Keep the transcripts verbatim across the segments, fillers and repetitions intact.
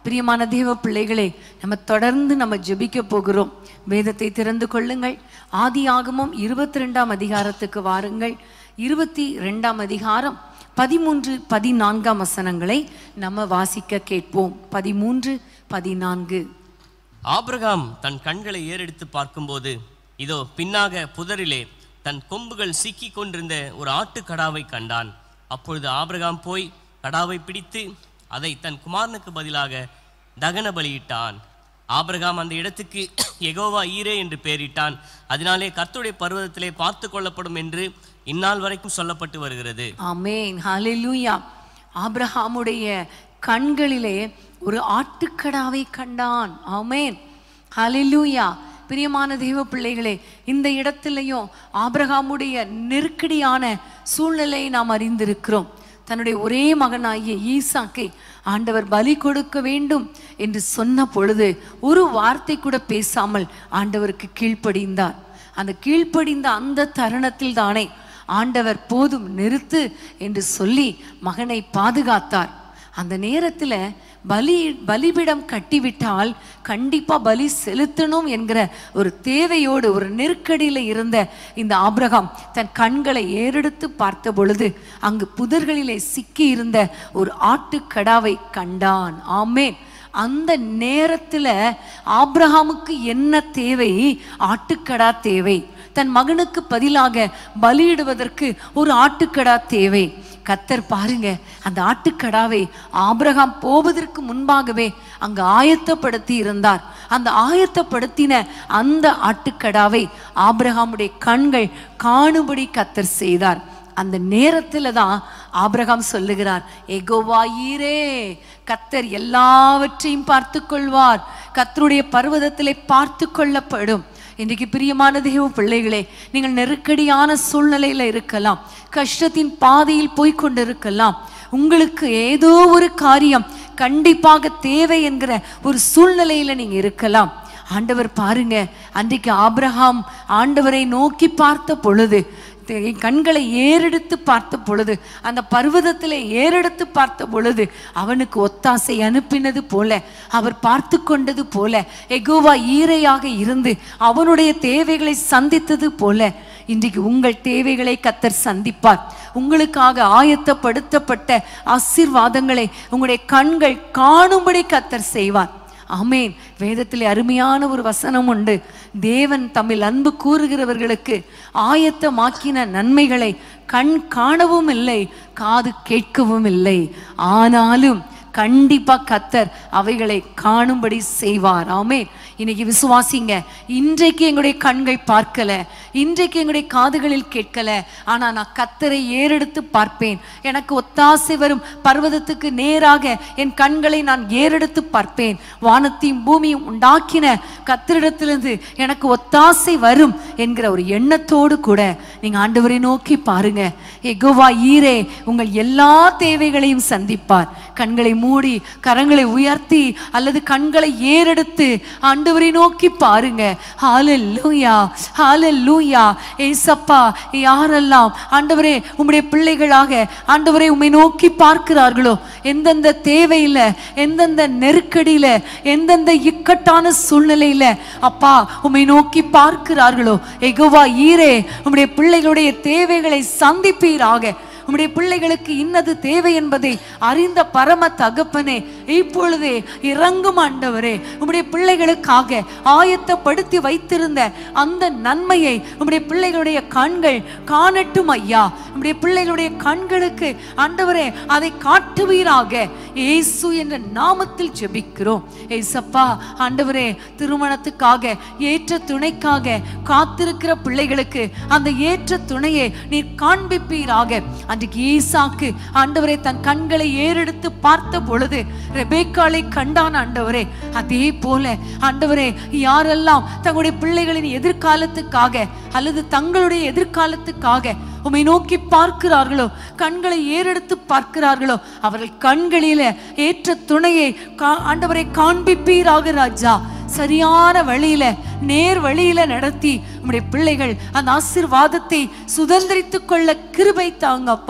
பிரியமான தேவ பிள்ளைகளே, நம்ம தொடர்ந்து நம்ம ஜெபிக்க போகிறோம். வேதத்தை திறந்து கொள்ளுங்கள். ஆதியாகமம் இருபத்தி ரெண்டாம் அதிகாரத்துக்கு வாருங்கள். இருபத்தி ரெண்டாம் அதிகாரம் பதிமூன்று பதினான்காம் வசனங்களை நம்ம வாசிக்க கேட்போம். பதிமூன்று பதினான்கு. ஆபிரகாம் தன் கண்களை ஏறெடுத்து பார்க்கும்போது, இதோ பின்னாக புதரிலே தன் கொம்புகள் சிக்கி கொண்டிருந்த ஒரு ஆட்டுக்கடாவை கண்டான். அப்பொழுது ஆபிரகாம் போய் கடாவை பிடித்து அதை தன் குமாரனுக்கு பதிலாக தகன பலியிட்டான். ஆபிரகாம் அந்த இடத்துக்கு யெகோவா ஈரே என்று பெயரிட்டான். அதனாலே கர்த்தருடைய பர்வதத்திலே பார்த்து கொள்ளப்படும் என்று இந்நாள் வரைக்கும் சொல்லப்பட்டு வருகிறது. ஆமென், ஹல்லேலூயா. ஆபிரகாமுடைய கண்களிலே ஒரு ஆட்டுக்கடாவை கண்டான். ஆமென், ஹல்லேலூயா. பிரியமான தேவ பிள்ளைகளே, இந்த இடத்திலையும் ஆபிரகாமுடைய நெருக்கடியான சூழ்நிலையை நாம் அறிந்திருக்கிறோம். தன்னுடைய ஒரே மகனாகிய ஈசாக்கை ஆண்டவர் பலி கொடுக்க வேண்டும் என்று சொன்ன பொழுது ஒரு வார்த்தை கூட பேசாமல் ஆண்டவருக்கு கீழ்ப்படிந்தார். அந்த கீழ்ப்படிந்த அந்த தருணத்தில் தானே ஆண்டவர் போதும் நிறுத்து என்று சொல்லி மகனை பாதுகாத்தார். அந்த நேரத்தில் பலி பலிபிடம் கட்டிவிட்டால் கண்டிப்பா பலி செலுத்தணும் என்கிற ஒரு தேவையோடு ஒரு நெருக்கடியில் இருந்த இந்த ஆபிரகாம் தன் கண்களை ஏறெடுத்து பார்த்த பொழுது அங்கு புதர்களிலே சிக்கி இருந்த ஒரு ஆட்டுக்கடாவை கண்டான். ஆமென். அந்த நேரத்தில் ஆபிரகாமுக்கு என்ன தேவை? ஆட்டுக்கடா தேவை. தன் மகனுக்கு பதிலாக பலியிடுவதற்கு ஒரு ஆட்டுக்கடா தேவை. கர்த்தர் பாருங்க, அந்த ஆட்டுக்கடாவை ஆபிரகாம் போவதற்கு முன்பாகவே அங்கு ஆயத்தப்படுத்தி இருந்தார். அந்த ஆயத்தப்படுத்தின அந்த ஆட்டுக்கடாவை ஆபிரகாமுடைய கண்கள் காணும்படி கர்த்தர் செய்தார். அந்த நேரத்தில் தான் ஆபிரகாம் சொல்லுகிறார், யெகோவா ஈரே, கர்த்தர் எல்லாவற்றையும் பார்த்து கொள்வார், கர்த்தருடைய பர்வதத்திலே பார்த்து கொள்ளப்படும். இன்றைக்கு பிரியமான தேவ பிள்ளைகளே, நீங்கள் நெருக்கடியான சூழ்நிலையில் இருக்கலாம், கஷ்டத்தின் பாதையில் போய்கொண்டு இருக்கலாம். உங்களுக்கு ஏதோ ஒரு காரியம் கண்டிப்பாக தேவை என்கிற ஒரு சூழ்நிலையில் நீங்க இருக்கலாம். ஆண்டவர் பாருங்க, அன்றைக்கு ஆபிரகாம் ஆண்டவரை நோக்கி பார்த்த பொழுது, கண்களை ஏறெடுத்து பார்த்த பொழுது, அந்த பர்வதத்தில் ஏறெடுத்து பார்த்த பொழுது அவனுக்கு ஒத்தாசை அனுப்பினது போல, அவர் பார்த்து கொண்டது போல, யெகோவா ஈரையாக இருந்து அவனுடைய தேவைகளை சந்தித்தது போல இன்றைக்கு உங்கள் தேவைகளை கர்த்தர் சந்திப்பார். உங்களுக்காக ஆயத்தப்படுத்தப்பட்ட ஆசீர்வாதங்களை உங்களுடைய கண்கள் காணும்படி கர்த்தர் செய்வார். ஆமென். வேதத்திலே அருமையான ஒரு வசனம் உண்டு. தேவன் தம்மில் அன்பு கூறுகிறவர்களுக்கு ஆயத்தமாக்கின நன்மைகளை கண் காணவும் இல்லை, காது கேட்கவும் இல்லை. ஆனாலும் கண்டிப்பா கர்த்தர் அவைகளை காணும்படி செய்வார். ஆமென். இன்னைக்கு விசுவாசிங்க, இன்றைக்கு எங்களுடைய கண்கள் பார்க்கல, இன்றைக்கு எங்களுடைய காதுகளில் கேட்கல, ஆனா நான் கர்த்தரை ஏறெடுத்து பார்ப்பேன். எனக்கு ஒத்தாசை வரும் பர்வதத்துக்கு நேராக என் கண்களை நான் ஏறெடுத்து பார்ப்பேன். வானத்தையும் பூமியும் உண்டாக்கின கர்த்தரிடத்திலிருந்து எனக்கு ஒத்தாசை வரும் என்கிற ஒரு எண்ணத்தோடு கூட நீங்க ஆண்டவரை நோக்கி பாருங்க. யெகோவா ஈரே உங்கள் எல்லா தேவைகளையும் சந்திப்பார். கண்களை மூடி கரங்களை உயர்த்தி அல்லது கண்களை ஏறெடுத்து ஆண்டவரை நோக்கி பாருங்க. ஹல்லேலூயா, ஹல்லேலூயா. ஏசப்பா, யாரெல்லாம் ஆண்டவரே உம்முடைய பிள்ளைகளாக ஆண்டவரே உம்மை நோக்கி பார்க்கிறார்களோ, எந்தெந்த தேவையில, எந்தெந்த நெருக்கடியில, எந்தெந்த இக்கட்டான சூழ்நிலையில அப்பா உம்மை நோக்கி பார்க்கிறார்களோ, யெகோவா ஈரே உம்முடைய பிள்ளைகளுடைய தேவைகளை சந்திப்பீராக. உம்முடைய பிள்ளைகளுக்கு இன்னது தேவை என்பதை அறிந்த பரம தகப்பனே, இப்பொழுதே இறங்கும் ஆண்டவரே. உம்முடைய பிள்ளைகளுக்காக ஆயத்தப்படுத்தி வைத்திருந்த அந்த நன்மையை உம்முடைய பிள்ளைகளுடைய கண்கள் காணட்டும் ஐயா. உம்முடைய பிள்ளைகளுடைய கண்களுக்கு ஆண்டவரே அதை காட்டுவீராக. இயேசு என்ற நாமத்தில் ஜெபிக்கிறோம். ஏசப்பா ஆண்டவரே, திருமணத்துக்காக ஏற்ற துணைக்காக காத்திருக்கிற பிள்ளைகளுக்கு அந்த ஏற்ற துணையை நீர் காண்பிப்பீராக. அன்றைக்கு ஈசாக்கு ஆண்டவரே தன் கண்களை ஏறெடுத்து பார்த்த பொழுது ரெபேக்காளை கண்டான் ஆண்டவரே. அதே போல ஆண்டவரே, யாரெல்லாம் தங்களுடைய பிள்ளைகளின் எதிர்காலத்துக்காக அல்லது தங்களுடைய எதிர்காலத்துக்காக உம்மை நோக்கி பார்க்கிறார்களோ, கண்களை ஏறெடுத்து பார்க்கிறார்களோ, அவர்கள் கண்களில ஏற்ற துணையை ஆண்டவரை காண்பிப்பீராக ராஜா. சரியான வழியில, நேர் வழியில நடத்தி உம்முடைய பிள்ளைகள் அந்த ஆசீர்வாதத்தை சுதந்திரித்துக் கொள்ள கிருபை தாங்கப்பா.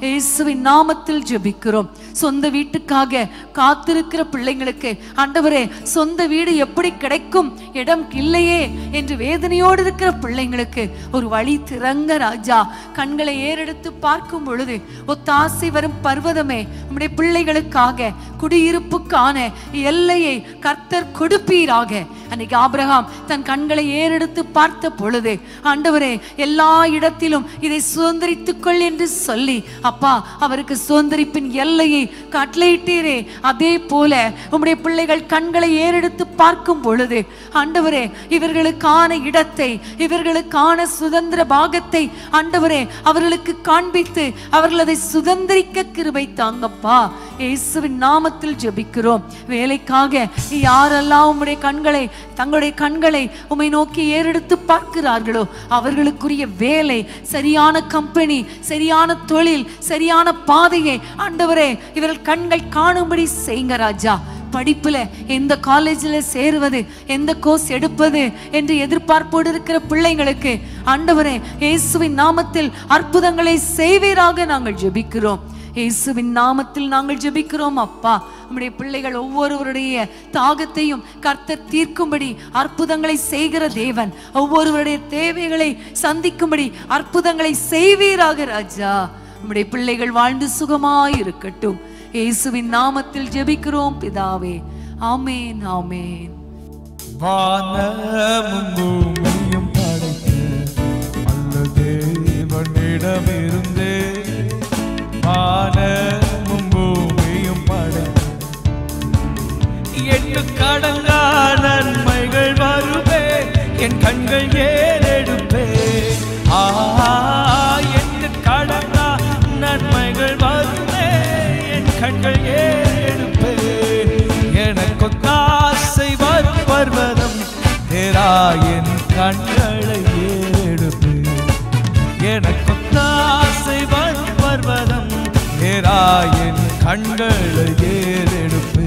இயேசுவின் நாமத்தில் ஜெபிக்கிறோம். சொந்த வீட்டுக்காக காத்திருக்கிற பிள்ளைங்களுக்கு ஆண்டவரே, சொந்த வீடு எப்படி கிடைக்கும், இடம் இல்லையே என்று வேதனையோடு இருக்கிற பிள்ளைங்களுக்கு ஒரு வழி திறங்க ராஜா. கண்களை ஏறெடுத்து பார்க்கும் பொழுது ஒத்தாசை வரும் பர்வதமே, நம்முடைய பிள்ளைகளுக்காக குடியிருப்புக்கான எல்லையை கர்த்தர் கொடுப்பீராக. அன்னைக்கு ஆபிரகாம் தன் கண்களை ஏறெடுத்து பார்த்த பொழுது ஆண்டவரே, எல்லா இடத்திலும் இதை சுதந்திரித்துக் கொள் என்று சொல்லி அப்பா அவருக்கு சுதந்திரிப்பின் எல்லையை கட்டளையிட்டீரே. அதே போல உம்முடைய பிள்ளைகள் கண்களை ஏறெடுத்து பார்க்கும் பொழுது ஆண்டவரே, இவர்களுக்கான இடத்தை, இவர்களுக்கான சுதந்திர பாகத்தை ஆண்டவரே அவர்களுக்கு காண்பித்து அவர்கள் அதை சுதந்திரிக்க கிருபை தாங்கப்பா. இயேசுவின் நாமத்தில் ஜெபிக்கிறோம். வேலைக்காக யாரெல்லாம் உம்முடைய கண்களை தங்களுடைய கண்களை உம்மை நோக்கி ஏறெடுத்து பார்க்கிறார்களோ அவர்களுக்குரிய வேலை, சரியான கம்பெனி, சரியான தொழில், சரியான பாதையை ஆண்டவரே இவர்கள் கண்கள் காணும்படி செய்யுங்க ராஜா. படிப்புல எந்த காலேஜில் சேருவது, எந்த கோர்ஸ் எடுப்பது என்று எதிர்பார்ப்போடு இருக்கிற பிள்ளைங்களுக்கு ஆண்டவரே இயேசுவின் நாமத்தில் அற்புதங்களை செய்வீராக நாங்கள் ஜெபிக்கிறோம். இயேசுவின் நாமத்தில் நாங்கள் ஜெபிக்கிறோம் அப்பா. நம்முடைய பிள்ளைகள் ஒவ்வொருவருடைய தாகத்தையும் கர்த்தர் தீர்க்கும்படி அற்புதங்களை செய்கிற தேவன், ஒவ்வொருவருடைய தேவைகளை சந்திக்கும்படி அற்புதங்களை செய்வீராக ராஜா. நம்முடைய பிள்ளைகள் வாழ்ந்து சுகமாய் இருக்கட்டும். இயேசுவின் நாமத்தில் ஜெபிக்கிறோம் பிதாவே. ஆமென், ஆமென். வானமும் பூமியும் படைத்த நல்ல தேவனிடமிருந்தே, வானமும் பூமியும் படைத்த எட்டு கடங்கா நன்மைகள் வருவே, என் கண்கள் ஏறெடுப்பே. ஆ எட்டு கடங்கா நன்மைகள் வருவே, என் கண்கள் ஏறெடுப்பே. எனக்கு ஆசை வரும் பர்வதம் தேரா, என் கண்களை ஏறெடுப்பே. எனக்கு ஆசை வரும் பர்வதம் தேரா, என் கண்களை ஏறெடுப்பே.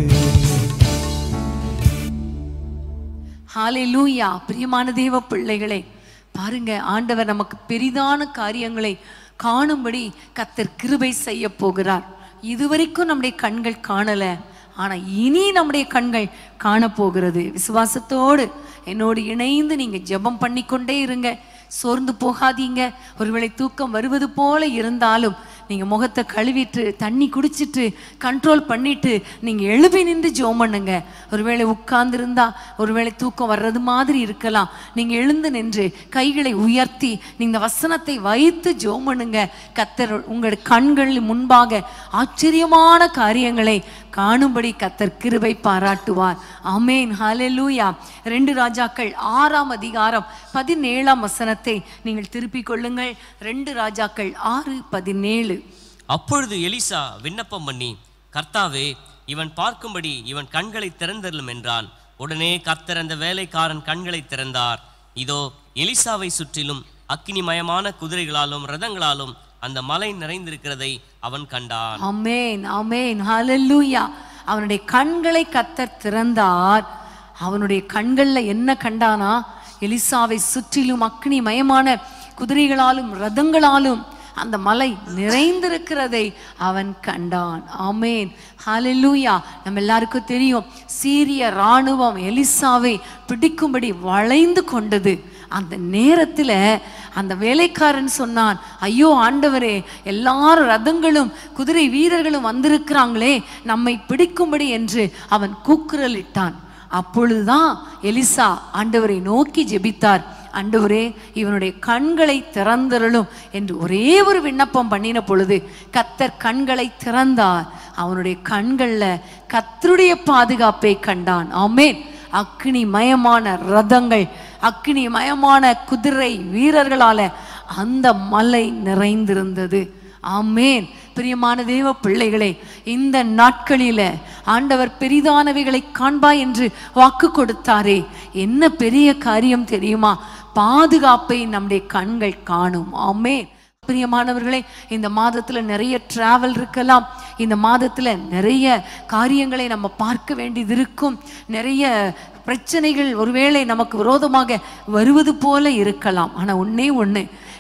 ஹல்லேலூயா. பிரியமான தேவ பிள்ளைகளே, பாருங்க, ஆண்டவர் நமக்கு பெரிதான காரியங்களை காணும்படி கர்த்தர் கிருபை செய்ய போகிறார். இதுவரைக்கும் நம்முடைய கண்கள் காணல, ஆனா இனி நம்முடைய கண்கள் காணப்போகிறது. விசுவாசத்தோடு என்னோடு இணைந்து நீங்க ஜெபம் பண்ணிக்கொண்டே இருங்க. சோர்ந்து போகாதீங்க. ஒருவேளை தூக்கம் வருவது போல இருந்தாலும் நீங்க முகத்தை கழுவிட்டு தண்ணி குடிச்சிட்டு கண்ட்ரோல் பண்ணிட்டு நீங்க எழுப்பி நின்று ஜெபம் பண்ணுங்க. ஒருவேளை உட்கார்ந்து இருந்தா ஒருவேளை தூக்கம் வர்றது மாதிரி இருக்கலாம். நீங்க எழுந்து நின்று கைகளை உயர்த்தி நீங்க வசனத்தை வைத்து ஜெபம் பண்ணுங்க. கர்த்தர் உங்கள் கண்கள் முன்பாக ஆச்சரியமான காரியங்களை காணும்படி கர்த்தர் கிருபை பாராட்டுவார். ஆமென், ஹல்லேலூயா. ரெண்டு ராஜாக்கள் ஆறாம் அதிகாரம் பதினேழாம் வசனத்தை நீங்கள் திருப்பிக் கொள்ளுங்கள். ரெண்டு ராஜாக்கள் ஆறு பதினேழு. அப்பொழுது எலிசா விண்ணப்பம் பண்ணி, கர்த்தாவே, இவன் பார்க்கும்படி இவன் கண்களை திறந்தருளும் என்றான். உடனே கர்த்தர் அந்த வேலைக்காரன் கண்களை திறந்தார். இதோ எலிசாவை சுற்றிலும் அக்கினிமயமான குதிரைகளாலும் ரதங்களாலும் அந்த மலை நிறைந்திருக்கிறதை அவன் கண்டான். ஆமென், ஆமென், ஹல்லேலூயா. அவனுடைய கண்களை கர்த்தர் திறந்தார். அவனுடைய கண்கள்ல என்ன கண்டானா? எலிசாவை சுற்றிலும் அக்னி மயமான குதிரைகளாலும் ரதங்களாலும் அந்த மலை நிறைந்திருக்கிறதை அவன் கண்டான். ஆமென், ஹல்லேலூயா. நம்ம எல்லாருக்கும் தெரியும், சீரிய இராணுவம் எலிசாவை பிடிக்கும்படி வளைந்து கொண்டது. அந்த நேரத்துல அந்த வேலைக்காரன் சொன்னான், ஐயோ ஆண்டவரே, எல்லாரும் ரதங்களும் குதிரை வீரர்களும் வந்திருக்கிறாங்களே, நம்மை பிடிக்கும்படி என்று அவன் கூக்குரலிட்டான். அப்பொழுதுதான் எலிசா ஆண்டவரை நோக்கி ஜெபித்தார். ஆண்டவரே, இவனுடைய கண்களை திறந்தருளும் என்று ஒரே ஒரு விண்ணப்பம் பண்ணின பொழுது கர்த்தர் கண்களை திறந்தார். அவனுடைய கண்கள்ல கர்த்தருடைய பாதுகாப்பை கண்டான். ஆமென். அக்னி மயமான ரதங்கள், அக்னி மயமான குதிரை வீரர்களால அந்த மலை நிறைந்திருந்தது. ஆமென். பிரியமான தேவ பிள்ளைகளே, இந்த நாட்களில ஆண்டவர் பெரிதானவைகளை காண்பாய் என்று வாக்கு கொடுத்தாரே, என்ன பெரிய காரியம் தெரியுமா? பாதுகாப்பை நம்முடைய கண்கள் காணும். ஆமென். பிரியமானவர்களே, இந்த மாதத்துல நிறைய டிராவல் இருக்கலாம். இந்த மாதத்துல நிறைய காரியங்களை நம்ம பார்க்க வேண்டியது இருக்கும். நிறைய பிரச்சனைகள் ஒருவேளை நமக்கு விரோதமாக வருவது போல இருக்கலாம். ஆனா ஒன்னே ஒண்ணு,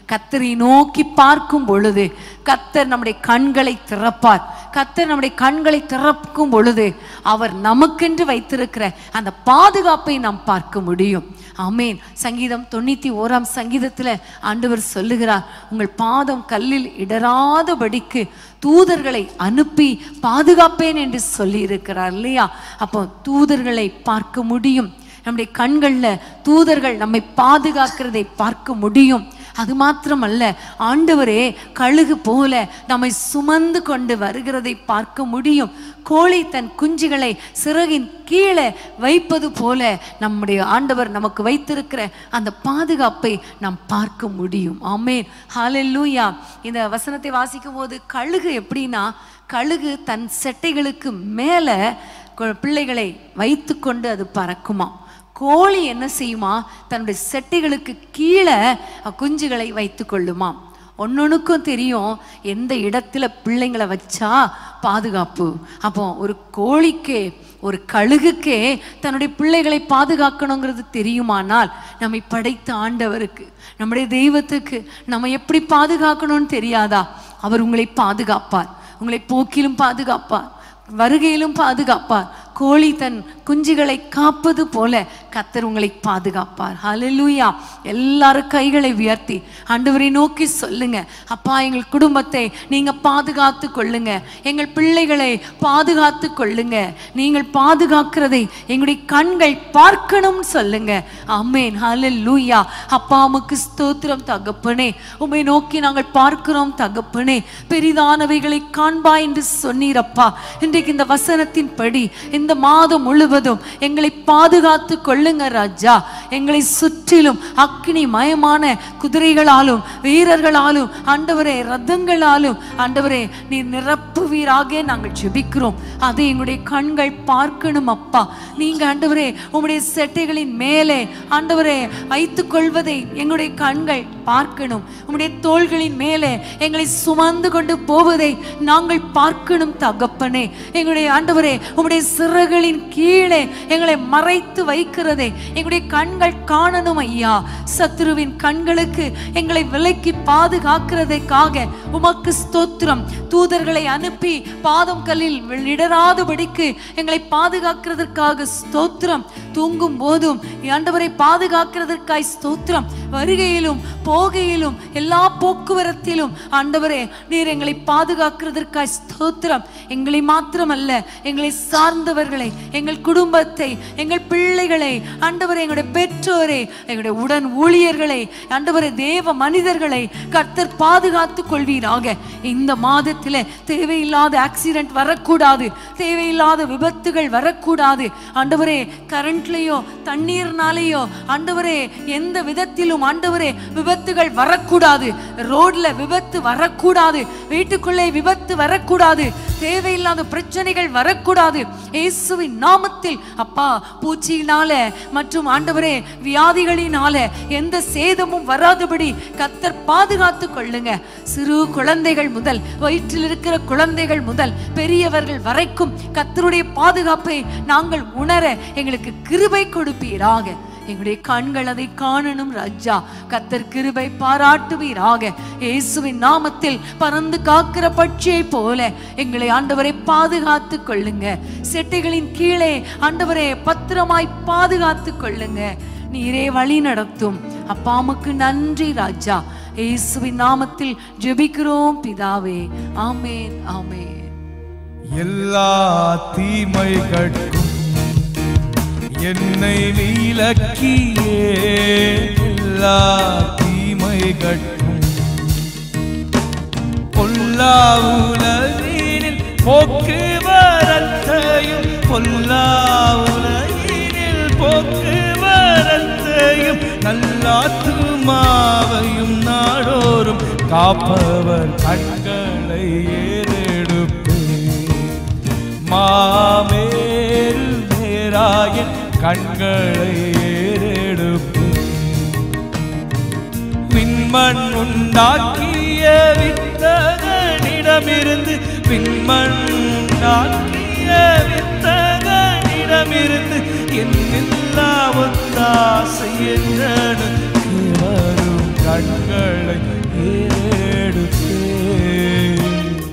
கர்த்தரை நோக்கி பார்க்கும் பொழுது கர்த்தர் நம்முடைய கண்களை திறப்பார். கர்த்தர் நம்முடைய கண்களை திறக்கும் பொழுது அவர் நமக்கென்று வைத்திருக்கிற அந்த பாதுகாப்பை நாம் பார்க்க முடியும். ஆமேன். சங்கீதம் தொண்ணூத்தி ஓராம் சங்கீதத்துல ஆண்டவர் சொல்லுகிறார், உங்கள் பாதம் கல்லில் இடராதபடிக்கு தூதர்களை அனுப்பி பாதுகாப்பேன் என்று சொல்லி இருக்கிறார் இல்லையா? அப்போ தூதர்களை பார்க்க முடியும். நம்முடைய கண்கள்ல தூதர்கள் நம்மை பாதுகாக்கிறதை பார்க்க முடியும். அது மாத்திரமல்ல, ஆண்டவரே கழுகு போல நம்மை சுமந்து கொண்டு வருகிறதை பார்க்க முடியும். கோழி தன் குஞ்சுகளை சிறகின் கீழே வைப்பது போல நம்முடைய ஆண்டவர் நமக்கு வைத்திருக்கிற அந்த பாதுகாப்பை நாம் பார்க்க முடியும். ஆமேன். ஹல்லேலூயா. இந்த வசனத்தை வாசிக்கும் போது கழுகு எப்படின்னா, கழுகு தன் செட்டைகளுக்கு மேல பிள்ளைகளை வைத்து கொண்டு அது பறக்குமா. கோழி என்ன செய்யுமா, தன்னுடைய செட்டைகளுக்கு கீழே குஞ்சுகளை வைத்து கொள்ளுமா. ஒன்னொன்னுக்கும் தெரியும் எந்த இடத்துல பிள்ளைங்களை வச்சா பாதுகாப்பு. அப்போ ஒரு கோழிக்கே ஒரு கழுகுக்கே தன்னுடைய பிள்ளைகளை பாதுகாக்கணுங்கிறது தெரியுமானால், நம்மை படைத்த ஆண்டவருக்கு, நம்முடைய தெய்வத்துக்கு நம்ம எப்படி பாதுகாக்கணும்னு தெரியாதா? அவர் உங்களை பாதுகாப்பார். உங்களை போக்கிலும் பாதுகாப்பார், வருகையிலும் பாதுகாப்பார். கோழி தன் குஞ்சுகளை காப்பது போல கர்த்தர் உங்களை பாதுகாப்பார். ஹல்லேலூயா. எல்லாரும் கைகளை உயர்த்தி ஆண்டவரை நோக்கி சொல்லுங்க, அப்பா எங்கள் குடும்பத்தை நீங்க பாதுகாத்து கொள்ளுங்க, எங்கள் பிள்ளைகளை பாதுகாத்து கொள்ளுங்க, நீங்கள் பாதுகாக்கிறதை எங்களுடைய கண்கள் பார்க்கணும் சொல்லுங்க. ஆமென். ஹல்லேலூயா. அப்பா உமக்கு ஸ்தோத்திரம் தகப்பனே. உம்மை நோக்கி நாங்கள் பார்க்கிறோம் தகப்பனே. பெரிதானவைகளை காண்பாய் என்று சொன்னீரப்பா. இன்றைக்கு இந்த வசனத்தின் படி இந்த மாதம் முழுவதும் எங்களை பாதுகாத்து கொள்ளுங்க ராஜா. எங்களை சுற்றிலும் அக்னி மயமான குதிரைகளாலும் வீரர்களாலும் ஆண்டவரே ரதங்களாலும் ஆண்டவரே நீ நிரப்புவீராக நாங்கள் ஜெபிக்கிறோம். அதை எங்களுடைய கண்கள் பார்க்கணும் அப்பா. நீங்க ஆண்டவரே உம்முடைய செட்டைகளின் மேலே ஆண்டவரே வைத்துக் கொள்வதை எங்களுடைய கண்கள் பார்க்கணும். உம்முடைய தோள்களின் மேலே எங்களை சுமந்து கொண்டு போவதை நாங்கள் பார்க்கணும் தகப்பனே. எங்களுடைய ஆண்டவரே உம்முடைய சிறகுகளின் கீழே எங்களை மறைத்து வைக்கிறதை எங்களுடைய கண்கள் காணணும் ஐயா. சத்துருவின் கண்களுக்கு எங்களை விலக்கி பாதுகாக்கிறதைக்காக உமக்கு ஸ்தோத்திரம். தூதர்களை அனுப்பி பாதம் கல்லில் இடராதபடிக்கு எங்களை பாதுகாக்கிறதற்காக ஸ்தோத்திரம். தூங்கும் போதும் ஆண்டவரை பாதுகாக்கிறதற்காய் ஸ்தோத்திரம். வருகையிலும் போகையிலும் எல்லா போக்குவரத்திலும் ஆண்டவரே நீர் எங்களை பாதுகாக்கிறதற்காய் ஸ்தோத்திரம். எங்களை மாத்திரமல்ல, எங்களை சார்ந்தவர்களை, எங்கள் குடும்பத்தை, எங்கள் பிள்ளைகளை ஆண்டவரே, எங்களுடைய பெற்றோரை, எங்களுடைய உடன் ஊழியர்களை ஆண்டவரே, தேவ மனிதர்களை கர்த்தர் பாதுகாத்துக் கொள்வீராக. இந்த மாதத்தில் தேவையில்லாத ஆக்சிடென்ட் வரக்கூடாது, தேவையில்லாத விபத்துகள் வரக்கூடாது ஆண்டவரே. கரண்ட்லயோ தண்ணீர்னாலேயோ ஆண்டவரே எந்த விதத்திலும் ஆண்டவரே விபத்துகள் வரக்கூடாது. ரோட்ல விபத்து வரக்கூடாது, வீட்டுக்குள்ளே விபத்து வரக்கூடாது, தேவையில்லாத பிரச்சனைகள் வரக்கூடாது. இயேசுவின் நாமத்தில் அப்பா, பூச்சியினால மற்றும் ஆண்டவரே வியாதிகளினால எந்த சேதமும் வராதபடி கர்த்தர் பாதுகாத்து கொள்ளுங்க. சிறு குழந்தைகள் முதல், வயிற்றில் இருக்கிற குழந்தைகள் முதல் பெரியவர்கள் வரைக்கும் கர்த்தருடைய பாதுகாப்பை நாங்கள் உணர எங்களுக்கு கிருபை கொடுப்பீராக. எங்களுடைய கண்கள் அதை காணணும் ராஜா. கர்த்தர் கிருபை பாராட்டுவீராக. இயேசுவின் நாமத்தில் பறந்து காக்கிற பட்சியை போல எங்களை ஆண்டவரை பாதுகாத்து கொள்ளுங்க. செட்டைகளின் கீழே ஆண்டவரை பத்திரமாய் பாதுகாத்து கொள்ளுங்க. நீரே வழி நடத்தும் அப்பா. உமக்கு நன்றி ராஜா. இயேசுவின் நாமத்தில் ஜெபிக்கிறோம் பிதாவே. ஆமென், ஆமென். எல்லா தீமைகளுக்கும் என்னை விலக்கியே, எல்லா தீமைகளுக்கும் பொல்லா உலகினில் போக்குவரத்தையும், பொல்லா உலகினில் போக்குவரத்தையும் நல்லாத்துமாவையும் நாடோறும் காப்பவர் கண்களை ஏறெடுப்பேன். மாமேல் நேராயின் கண்களை ஏறெடுப்பேன். விண்மண் உண்டாக்கிய வித்தகனிடமிருந்து, விண்மண் உண்டாக்கிய வித்தகனிடமிருந்து என்னில் எல்லாம் ஒத்தாசை என்றனுக்கு வரும் கண்களை ஏறெடுப்பேன்.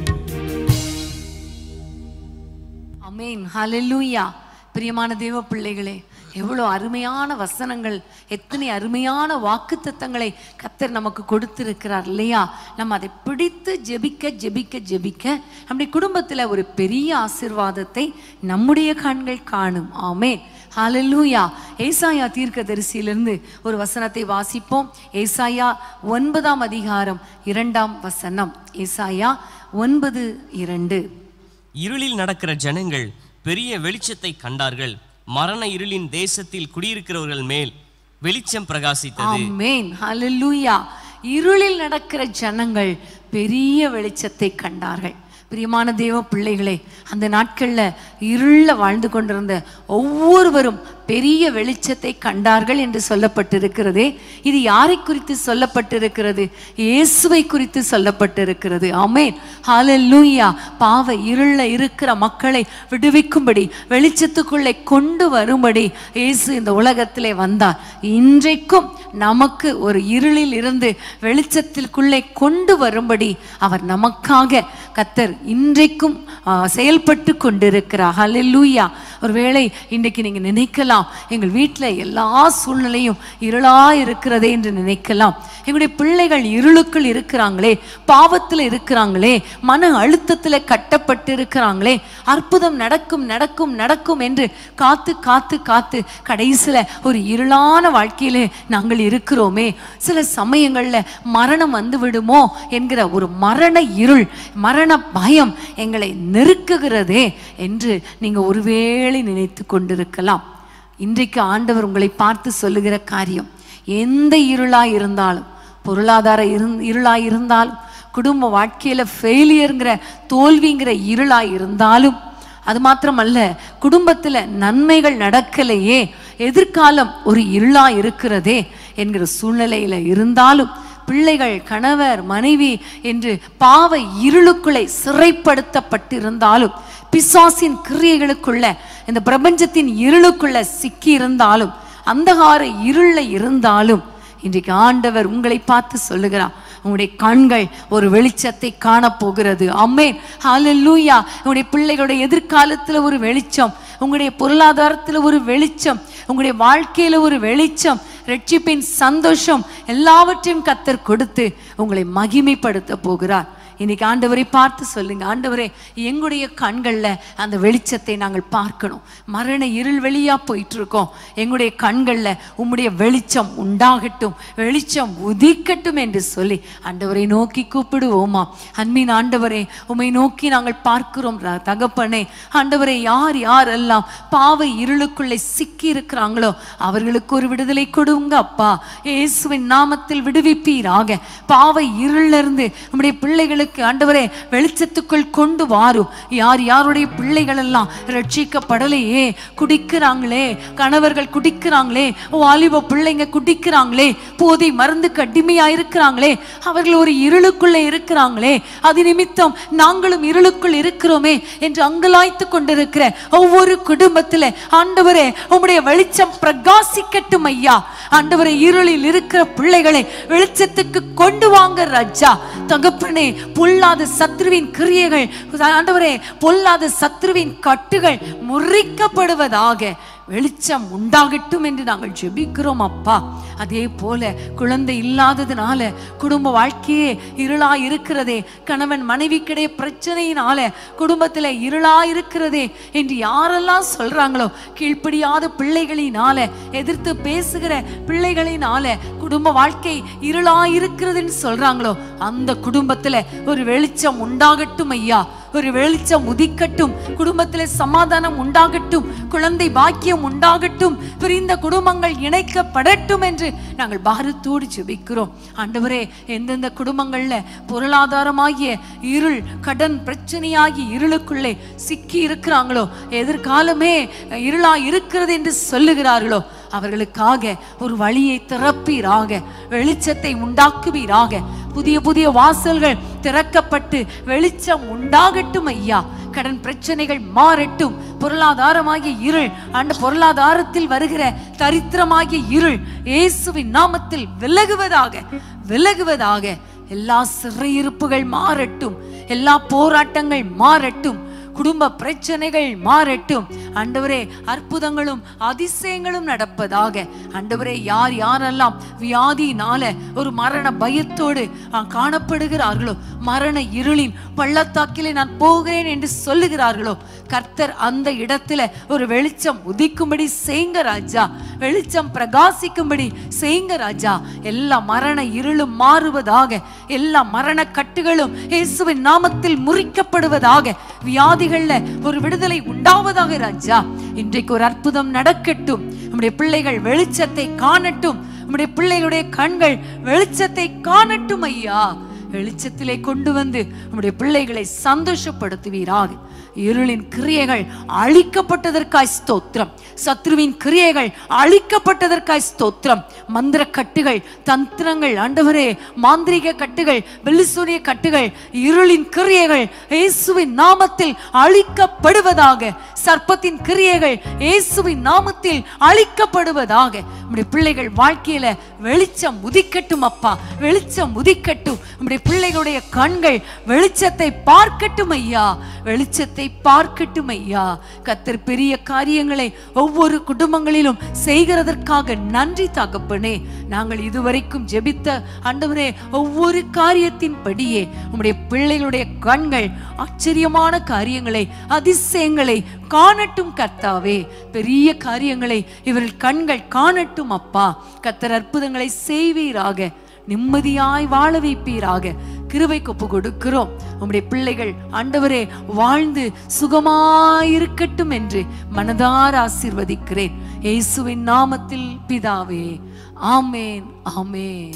ஆமென். ஹல்லேலூயா. பிரியமான தேவ பிள்ளைகளே, எவ்வளோ அருமையான வசனங்கள், எத்தனை அருமையான வாக்குத்தத்தங்களை கர்த்தர் நமக்கு கொடுத்திருக்கிறார் இல்லையா? நம்ம அதை பிடித்து ஜெபிக்க ஜெபிக்க ஜெபிக்க நம்முடைய குடும்பத்தில் ஒரு பெரிய ஆசீர்வாதத்தை நம்முடைய கண்கள் காணும். ஆமென். ஹல்லேலூயா. ஏசாயா தீர்க்கதரிசியிலிருந்து ஒரு வசனத்தை வாசிப்போம். ஏசாயா ஒன்பதாம் அதிகாரம் இரண்டாம் வசனம். ஏசாயா ஒன்பது இரண்டு. இருளில் நடக்கிற ஜனங்கள் பெரிய வெளிச்சத்தை கண்டார்கள். மரண இருளின் தேசத்தில் குடியிருக்கிறவர்கள் மேல் வெளிச்சம் பிரகாசித்தது. ஆமென். ஹல்லேலூயா. இருளில் நடக்கிற ஜனங்கள் பெரிய வெளிச்சத்தை கண்டார்கள். பிரியமான தேவ பிள்ளைகளே, அந்த நாட்களில் இருளில் வாழ்ந்து கொண்டிருந்த ஒவ்வொருவரும் பெரிய வெளிச்சத்தை கண்டார்கள் என்று சொல்லப்பட்டிருக்கிறதே. இது யாரை குறித்து சொல்லப்பட்டிருக்கிறது? இயேசுவை குறித்து சொல்லப்பட்டிருக்கிறது. ஆமென். ஹல்லேலூயா. பாவ இருளில் இருக்கிற மக்களை விடுவிக்கும்படி, வெளிச்சத்துக்குள்ளே கொண்டு வரும்படி இயேசு இந்த உலகத்திலே வந்தார். இன்றைக்கும் நமக்கு ஒரு இருளில் இருந்து வெளிச்சத்திற்குள்ளே கொண்டு வரும்படி அவர் நமக்காக கர்த்தர் இன்றைக்கும் செயல்பட்டு கொண்டிருக்கிறார். ஹல்லேலூயா. ஒருவேளை இன்றைக்கு நீங்க நினைக்கலாம், எங்கள் வீட்டில் எல்லா சூழ்நிலையும் இருளா இருக்கிறதே என்று நினைக்கலாம். எங்களுடைய பிள்ளைகள் இருளுக்குள் இருக்கிறாங்களே, பாவத்தில் இருக்கிறாங்களே, மன அழுத்தத்தில் கட்டப்பட்டு இருக்கிறாங்களே, அற்புதம் நடக்கும் நடக்கும் நடக்கும் என்று காத்து காத்து காத்து கடைசியில் ஒரு இருளான வாழ்க்கையிலே நாங்கள் இருக்கிறோமே. சில சமயங்களில் மரணம் வந்து விடுமோ என்கிற ஒரு மரண இருள், மரண பயம் எங்களை நெருக்குகிறதே என்று நீங்க ஒருவேளை நினைத்து கொண்டிருக்கலாம். இன்றைக்கு ஆண்டவர் உங்களை பார்த்து சொல்லுகிற காரியம், எந்த இருளா இருந்தாலும், பொருளாதார இருளா இருந்தாலும், குடும்ப வாழ்க்கையில ஃபெயிலியர்ங்கிற தோல்விங்கிற இருளா இருந்தாலும், அது மாத்திரமல்ல குடும்பத்துல நன்மைகள் நடக்கலையே, எதிர்காலம் ஒரு இருளா இருக்கிறதே என்கிற சூழ்நிலையில இருந்தாலும், பிள்ளைகள், கணவர், மனைவி என்று பாவ இருளுக்குள்ளே சிறைப்படுத்தப்பட்டிருந்தாலும், பிசாசின் கிரியைகளுக்குள்ள, இந்த பிரபஞ்சத்தின் இருளுக்குள்ள சிக்கி இருந்தாலும், அந்தகார இருள இருந்தாலும், இன்றைக்கு ஆண்டவர் உங்களை பார்த்து சொல்லுகிறார், உங்களுடைய கண்கள் ஒரு வெளிச்சத்தை காணப்போகிறது. ஆமென். ஹல்லேலூயா. உங்களுடைய பிள்ளைகளுடைய எதிர்காலத்துல ஒரு வெளிச்சம், உங்களுடைய பொருளாதாரத்துல ஒரு வெளிச்சம், உங்களுடைய வாழ்க்கையில ஒரு வெளிச்சம், ரட்சிப்பின் சந்தோஷம் எல்லாவற்றையும் கர்த்தர் கொடுத்து உங்களை மகிமைப்படுத்த போகிறார். இன்னைக்கு ஆண்டவரை பார்த்து சொல்லுங்க, ஆண்டவரே எங்களுடைய கண்கள்ல அந்த வெளிச்சத்தை நாங்கள் பார்க்கணும். மரண இருள் வெளியா போயிட்டு இருக்கோம், எங்களுடைய கண்கள்ல உம்முடைய வெளிச்சம் உண்டாகட்டும், வெளிச்சம் உதிக்கட்டும் என்று சொல்லி ஆண்டவரை நோக்கி கூப்பிடுவோமா? அன்பின் ஆண்டவரே, உம்மை நோக்கி நாங்கள் பார்க்கிறோம் தகப்பனே. ஆண்டவரே, யார் யாரெல்லாம் பாவ இருளுக்குள்ளே சிக்கி இருக்கிறாங்களோ அவர்களுக்கு ஒரு விடுதலை கொடுங்க அப்பா. இயேசுவின் நாமத்தில் விடுவிப்பீராக. பாவ இருளிலிருந்து இருந்து நம்முடைய பிள்ளைகளுக்கு ஆண்டவரே வெளிச்சத்துக்குள் கொண்டு வாரும். யார் யாருடைய பிள்ளைகள் எல்லாம் ரட்சிக்கப்படலையே, குடிக்கிறாங்களே, கணவர்கள் குடிக்கிறாங்களே, வாலிப பிள்ளைங்க குடிக்கிறாங்களே, போதை மருந்துக்கு அடிமையா இருக்கிறாங்களே, அவர்கள் ஒரு இருளுக்குள்ளே இருக்கிறாங்களே, அது நிமித்தம் நாங்களும் இருளுக்குள் இருக்கிறோமே என்று அங்கலாய்த்து கொண்டிருக்கிற ஒவ்வொரு குடும்பத்தில் ஆண்டவரே உம்முடைய வெளிச்சம் பிரகாசிக்கட்டும் ஐயா. ஆண்டவரே, இருளில் இருக்கிற பிள்ளைகளை வெளிச்சத்துக்கு கொண்டு வாங்க ராஜா. தகப்பனே, பொல்லாத சத்ருவின் கிரியைகள் ஆண்டவரே, பொல்லாத சத்ருவின் கட்டுகள் முறிக்கப்படுவதாக வெளிச்சம் உண்டாகட்டும் என்று நாங்கள் ஜெபிக்கிறோம் அப்பா. அதே போல குழந்தை இல்லாததுனால குடும்ப வாழ்க்கையே இருளா இருக்கிறதே, கணவன் மனைவிக்கிடையே பிரச்சனையினால குடும்பத்துல இருளா இருக்கிறதே என்று யாரெல்லாம் சொல்றாங்களோ, கீழ்ப்படியாத பிள்ளைகளினால, எதிர்த்து பேசுகிற பிள்ளைகளினால குடும்ப வாழ்க்கை இருளா இருக்கிறதுன்னு சொல்றாங்களோ, அந்த குடும்பத்துல ஒரு வெளிச்சம் உண்டாகட்டும் ஐயா. ஒரு வெளிச்சம் உதிக்கட்டும், குடும்பத்திலே சமாதானம் உண்டாகட்டும், குழந்தை பாக்கியம் உண்டாகட்டும், பிரிந்த குடும்பங்கள் இணைக்கப்படட்டும் என்று நாங்கள் பாரத்தோடு ஜெபிக்கிறோம். ஆண்டவரே, எந்தெந்த குடும்பங்கள்ல பொருளாதாரமாகிய இருள், கடன் பிரச்சனையாகி இருளுக்குள்ளே சிக்கி இருக்கிறாங்களோ, எதிர்காலமே இருளா இருக்கிறது என்று சொல்லுகிறார்களோ, அவர்களுக்காக ஒரு வழியை திறப்பீராக, வெளிச்சத்தை உண்டாக்குவீராக. புதிய புதிய வாசல்கள் திறக்கப்பட்டு வெளிச்சம் உண்டாகட்டும் ஐயா. கடன் பிரச்சனைகள் மாறட்டும். பொருளாதாரமாகிய இருள், அந்த பொருளாதாரத்தில் வருகிற தரித்திரமாகிய இருள் இயேசுவின் நாமத்தில் விலகுவதாக விலகுவதாக. எல்லா சிறையிருப்புகள் மாறட்டும், எல்லா போராட்டங்கள் மாறட்டும், குடும்ப பிரச்சனைகள் மாறட்டும். ஆண்டவரே, அற்புதங்களும் அதிசயங்களும் நடப்பதாக. ஆண்டவரே, யார் யாரெல்லாம் வியாதியினால ஒரு மரண பயத்தோடு காணப்படுகிறார்களோ, மரண இருளின் பள்ளத்தாக்கிலே நான் போகிறேன் என்று சொல்லுகிறார்களோ, கர்த்தர் அந்த இடத்துல ஒரு வெளிச்சம் உதிக்கும்படி செய்யுங்க ராஜா. வெளிச்சம் பிரகாசிக்கும்படி செய்யுங்க ராஜா. எல்லா மரண இருளும் மாறுவதாக. எல்லா மரண கட்டுகளும் இயேசுவின் நாமத்தில் முறிக்கப்படுவதாக. வியாதிகள்ல ஒரு விடுதலை உண்டாவதாக ராஜா. இன்றைக்கு ஒரு அற்புதம் நடக்கட்டும். நம்முடைய பிள்ளைகள் வெளிச்சத்தை காணட்டும். நம்முடைய பிள்ளைகளுடைய கண்கள் வெளிச்சத்தை காணட்டும் ஐயா. வெளிச்சத்திலே கொண்டு வந்து நம்முடைய பிள்ளைகளை சந்தோஷப்படுத்துவீராக. இருளின் கிரியைகள் அழிக்கப்பட்டதற்காய் ஸ்தோத்திரம். சத்ருவின் கிரியைகள் அழிக்கப்பட்டதற்காய் ஸ்தோத்திரம். மந்திர கட்டுகள், தந்திரங்கள், ஆண்டவரே, மாந்திரிக கட்டுகள், வெள்ளிசூனிய கட்டுகள், இருளின் கிரியைகள் இயேசுவின் நாமத்தில் அழிக்கப்படுவதாக. சர்ப்பத்தின் கிரியைகள் இயேசுவின் நாமத்தில் அழிக்கப்படுவதாக. நம்முடைய பிள்ளைகள் வாழ்க்கையில வெளிச்சம் உதிக்கட்டும் அப்பா, வெளிச்சம் உதிக்கட்டும். நம்முடைய பிள்ளைகளுடைய கண்கள் வெளிச்சத்தை பார்க்கட்டும் ஐயா, வெளிச்சத்தை பார்க்கட்டும் ஐயா. கர்த்தர் பெரிய காரியங்களை ஒவ்வொரு குடும்பங்களிலும் செய்கிறதற்காக நன்றி தகப்பனே. நாங்கள் இதுவரைக்கும் ஜெபித்த ஆண்டவரே ஒவ்வொரு காரியத்தின் படியே உம்முடைய பிள்ளைகளுடைய கண்கள் ஆச்சரியமான காரியங்களை, அதிசயங்களை காணட்டும் கர்த்தாவே. பெரிய காரியங்களை இவர்கள் கண்கள் காணட்டும் அப்பா. கர்த்தர் அற்புதங்களை செய்வீராக. நிம்மதியாய் வாழ வைப்பீராக. கிருபை கொப்பு கொடுக்கிறோம். உம்முடைய பிள்ளைகள் ஆண்டவரே வாழ்ந்து சுகமாயிருக்கட்டும் என்று மனதார ஆசீர்வதிக்கிறேன் இயேசுவின் நாமத்தில் பிதாவே. ஆமேன், ஆமேன்.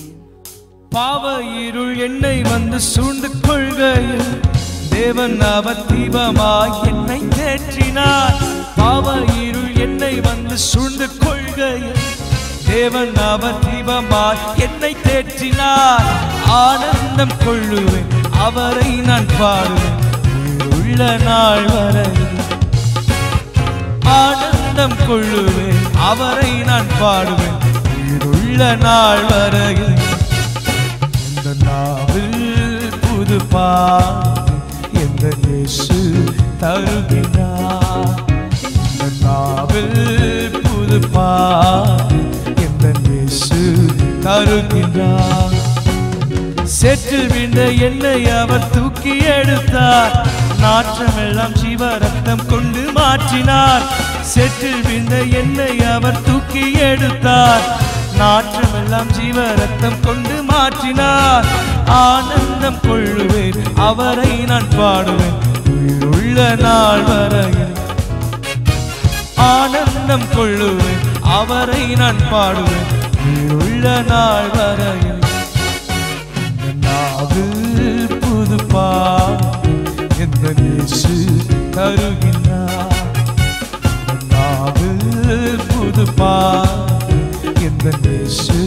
பாவ இருள் என்னை வந்து சூழ்ந்து கொள்கையில் தேவன் அவர் தீபமாய் என்னை தேற்றினார். பாவ இருள் என்னை வந்து சூழ்ந்து கொள்கையில் தேவன் அவர் தீபமாய் என்னை தேற்றினார். ஆனந்தம் கொள்ளுவேன், அவரை நான் பாடுவேன் உள்ள நாள் வரை. ஆனந்தம் கொள்ளுவேன், அவரை நான் பாடுவேன் உள்ள நாள் வரை. இந்த நாவில் புது பாட்டு எந்த இயேசு தருகிறார். இந்த நாவில் புது பாட்டு எந்த இயேசு தருகிறார். சேற்றில் விழுந்த என்னை அவர் தூக்கி எடுத்தார். நாற்றமெல்லாம் ஜீவ ரத்தம் கொண்டு மாற்றினார். சேற்றில் விழுந்த என்னை அவர் தூக்கி எடுத்தார். நாற்றமெல்லாம் ஜீவ ரத்தம் கொண்டு மாற்றினார். ஆனந்தம் கொள்ளுவேன், அவரை நான் பாடுவேன் உள்ள நாள் வரையில். ஆனந்தம் கொள்ளுவேன், அவரை நான் பாடுவேன் உள்ள நாள் வரையில். நாவில் புது பாட்டு எந்த இயேசு தருகிறார். நாவில் புது பாட்டு எந்த இயேசு